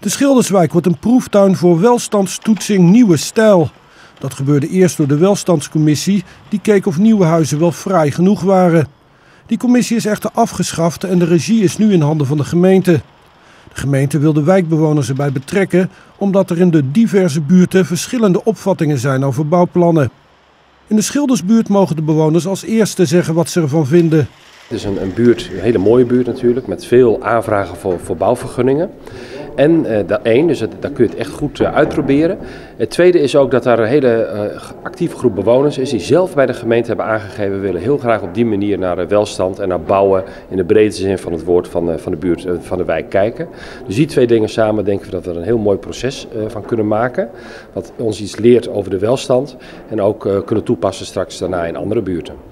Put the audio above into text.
De Schilderswijk wordt een proeftuin voor welstandstoetsing Nieuwe Stijl. Dat gebeurde eerst door de welstandscommissie, die keek of nieuwe huizen wel fraai genoeg waren. Die commissie is echter afgeschaft en de regie is nu in handen van de gemeente. De gemeente wil de wijkbewoners erbij betrekken, omdat er in de diverse buurten verschillende opvattingen zijn over bouwplannen. In de Schildersbuurt mogen de bewoners als eerste zeggen wat ze ervan vinden. Het is een buurt, een hele mooie buurt natuurlijk, met veel aanvragen voor bouwvergunningen. En dus daar kun je het echt goed uitproberen. Het tweede is ook dat daar een hele actieve groep bewoners is die zelf bij de gemeente hebben aangegeven, we willen heel graag op die manier naar welstand en naar bouwen in de brede zin van het woord van de buurt, van de wijk kijken. Dus die twee dingen samen denken we dat we er een heel mooi proces van kunnen maken. Wat ons iets leert over de welstand en ook kunnen toepassen straks daarna in andere buurten.